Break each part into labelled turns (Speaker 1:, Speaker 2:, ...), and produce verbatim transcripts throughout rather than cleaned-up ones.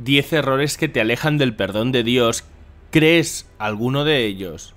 Speaker 1: Diez errores que te alejan del perdón de Dios. ¿Crees alguno de ellos?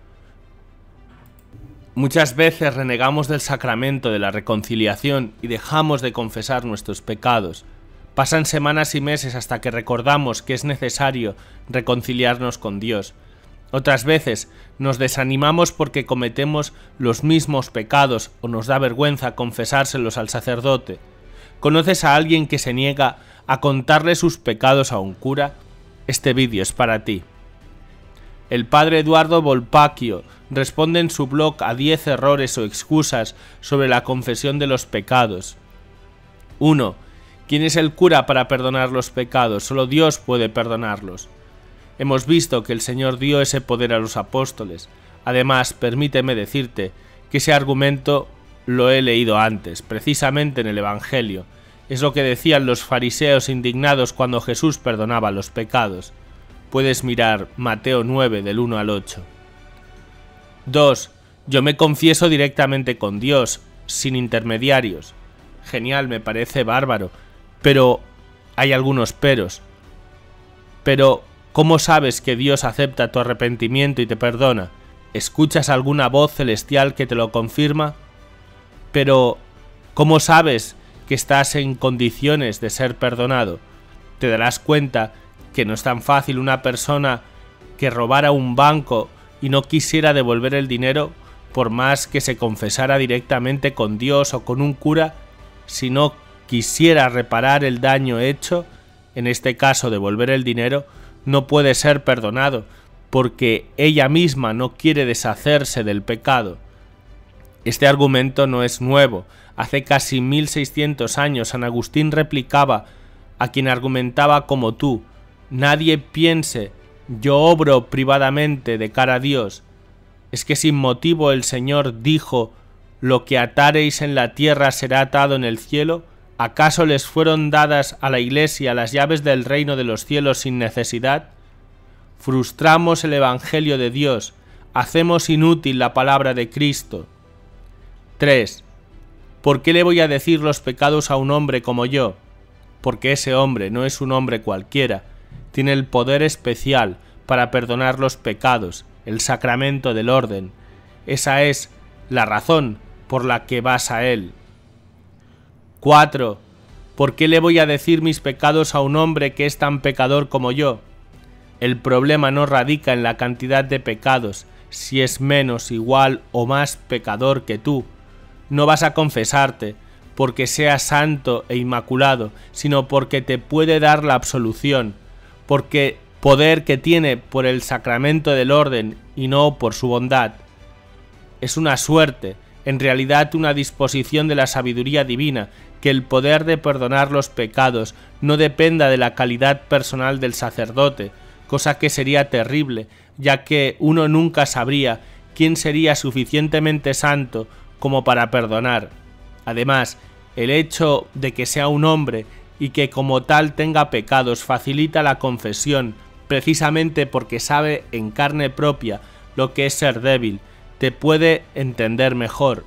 Speaker 1: Muchas veces renegamos del sacramento de la reconciliación y dejamos de confesar nuestros pecados. Pasan semanas y meses hasta que recordamos que es necesario reconciliarnos con Dios. Otras veces nos desanimamos porque cometemos los mismos pecados o nos da vergüenza confesárselos al sacerdote. ¿Conoces a alguien que se niega a contarle sus pecados a un cura? Este vídeo es para ti. El padre Eduardo Volpacchio responde en su blog a diez errores o excusas sobre la confesión de los pecados. uno. ¿Quién es el cura para perdonar los pecados? Solo Dios puede perdonarlos. Hemos visto que el Señor dio ese poder a los apóstoles. Además, permíteme decirte que ese argumento lo he leído antes, precisamente en el Evangelio. Es lo que decían los fariseos indignados cuando Jesús perdonaba los pecados. Puedes mirar Mateo nueve del uno al ocho. dos. Yo me confieso directamente con Dios, sin intermediarios. Genial, me parece bárbaro, pero hay algunos peros. Pero, ¿cómo sabes que Dios acepta tu arrepentimiento y te perdona? ¿Escuchas alguna voz celestial que te lo confirma? Pero, ¿cómo sabes que estás en condiciones de ser perdonado? Te darás cuenta que no es tan fácil una persona que robara un banco y no quisiera devolver el dinero por más que se confesara directamente con Dios o con un cura, si no quisiera reparar el daño hecho, en este caso devolver el dinero, no puede ser perdonado, porque ella misma no quiere deshacerse del pecado. Este argumento no es nuevo. Hace casi mil seiscientos años San Agustín replicaba a quien argumentaba como tú: nadie piense, yo obro privadamente de cara a Dios. ¿Es que sin motivo el Señor dijo, lo que atareis en la tierra será atado en el cielo? ¿Acaso les fueron dadas a la Iglesia las llaves del reino de los cielos sin necesidad? Frustramos el Evangelio de Dios, hacemos inútil la palabra de Cristo. tres. ¿Por qué le voy a decir los pecados a un hombre como yo? Porque ese hombre no es un hombre cualquiera, tiene el poder especial para perdonar los pecados, el sacramento del orden. Esa es la razón por la que vas a él. cuatro. ¿Por qué le voy a decir mis pecados a un hombre que es tan pecador como yo? El problema no radica en la cantidad de pecados, si es menos, igual o más pecador que tú. No vas a confesarte porque seas santo e inmaculado, sino porque te puede dar la absolución, porque poder que tiene por el sacramento del orden y no por su bondad. Es una suerte, en realidad una disposición de la sabiduría divina, que el poder de perdonar los pecados no dependa de la calidad personal del sacerdote, cosa que sería terrible, ya que uno nunca sabría quién sería suficientemente santo como para perdonar. Además, el hecho de que sea un hombre y que como tal tenga pecados facilita la confesión, precisamente porque sabe en carne propia lo que es ser débil, te puede entender mejor.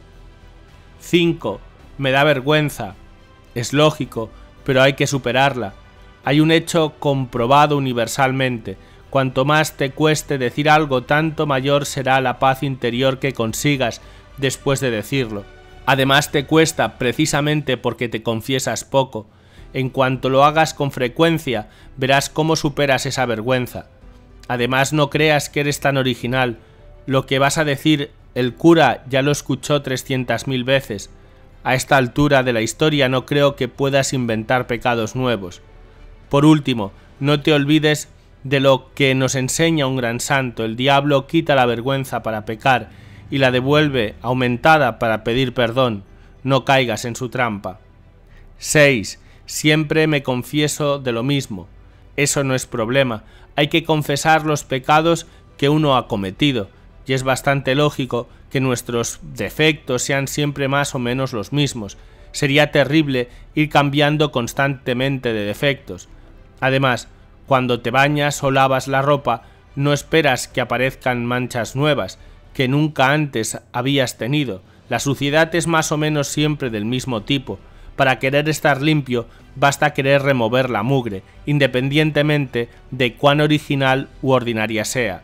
Speaker 1: cinco. Me da vergüenza. Es lógico, pero hay que superarla. Hay un hecho comprobado universalmente. Cuanto más te cueste decir algo, tanto mayor será la paz interior que consigas después de decirlo. Además te cuesta precisamente porque te confiesas poco. En cuanto lo hagas con frecuencia, verás cómo superas esa vergüenza. Además, no creas que eres tan original. Lo que vas a decir, el cura ya lo escuchó trescientas mil veces. A esta altura de la historia no creo que puedas inventar pecados nuevos. Por último, no te olvides de lo que nos enseña un gran santo. El diablo quita la vergüenza para pecar y la devuelve aumentada para pedir perdón. No caigas en su trampa. seis. Siempre me confieso de lo mismo. Eso no es problema. Hay que confesar los pecados que uno ha cometido, y es bastante lógico que nuestros defectos sean siempre más o menos los mismos. Sería terrible ir cambiando constantemente de defectos. Además, cuando te bañas o lavas la ropa, no esperas que aparezcan manchas nuevas, que nunca antes habías tenido. La suciedad es más o menos siempre del mismo tipo. Para querer estar limpio, basta querer remover la mugre, independientemente de cuán original u ordinaria sea.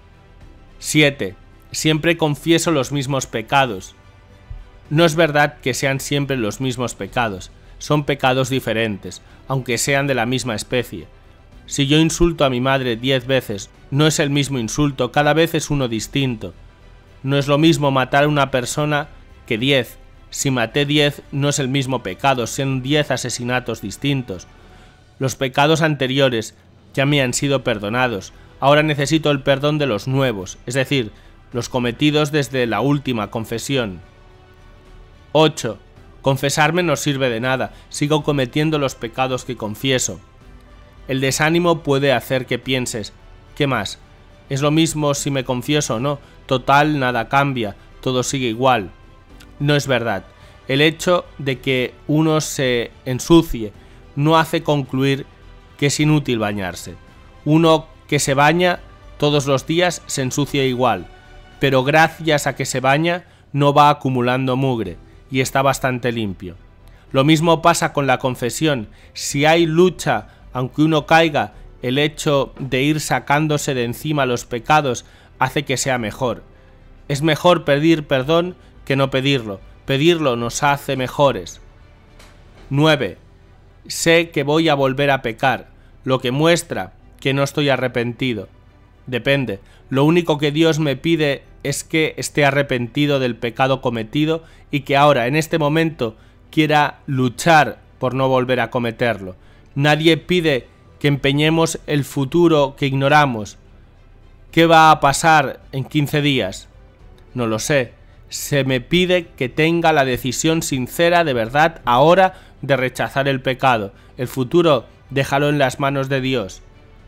Speaker 1: siete. Siempre confieso los mismos pecados. No es verdad que sean siempre los mismos pecados, son pecados diferentes, aunque sean de la misma especie. Si yo insulto a mi madre diez veces, no es el mismo insulto, cada vez es uno distinto. No es lo mismo matar a una persona que diez. Si maté diez, no es el mismo pecado, son diez asesinatos distintos. Los pecados anteriores ya me han sido perdonados, ahora necesito el perdón de los nuevos, es decir, los cometidos desde la última confesión. ocho. Confesarme no sirve de nada, sigo cometiendo los pecados que confieso. El desánimo puede hacer que pienses, ¿qué más? Es lo mismo si me confieso o no, total nada cambia, todo sigue igual. No es verdad. El hecho de que uno se ensucie no hace concluir que es inútil bañarse. Uno que se baña todos los días se ensucia igual, pero gracias a que se baña no va acumulando mugre y está bastante limpio. Lo mismo pasa con la confesión. Si hay lucha, aunque uno caiga, el hecho de ir sacándose de encima los pecados hace que sea mejor. Es mejor pedir perdón que no pedirlo. Pedirlo nos hace mejores. nueve. Sé que voy a volver a pecar, lo que muestra que no estoy arrepentido. Depende. Lo único que Dios me pide es que esté arrepentido del pecado cometido y que ahora, en este momento, quiera luchar por no volver a cometerlo. Nadie pide que empeñemos el futuro que ignoramos. ¿Qué va a pasar en quince días? No lo sé. Se me pide que tenga la decisión sincera de verdad ahora de rechazar el pecado. El futuro, déjalo en las manos de Dios.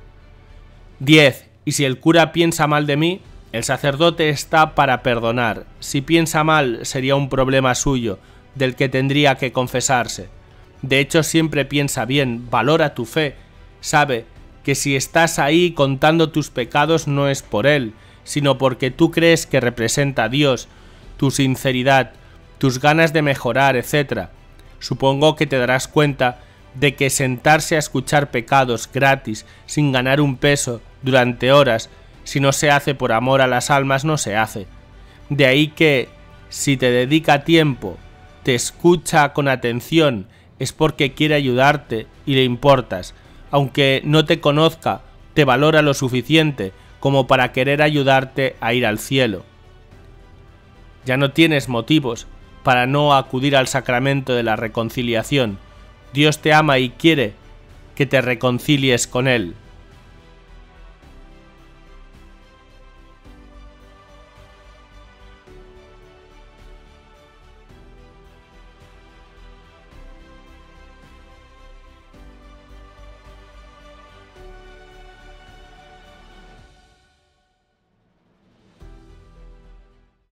Speaker 1: diez. Y si el cura piensa mal de mí, el sacerdote está para perdonar. Si piensa mal, sería un problema suyo, del que tendría que confesarse. De hecho, siempre piensa bien, valora tu fe. Sabe que si estás ahí contando tus pecados no es por él, sino porque tú crees que representa a Dios, tu sinceridad, tus ganas de mejorar, etcétera. Supongo que te darás cuenta de que sentarse a escuchar pecados gratis, sin ganar un peso, durante horas, si no se hace por amor a las almas, no se hace. De ahí que, si te dedica tiempo, te escucha con atención, es porque quiere ayudarte y le importas. Aunque no te conozca, te valora lo suficiente como para querer ayudarte a ir al cielo. Ya no tienes motivos para no acudir al sacramento de la reconciliación. Dios te ama y quiere que te reconcilies con Él.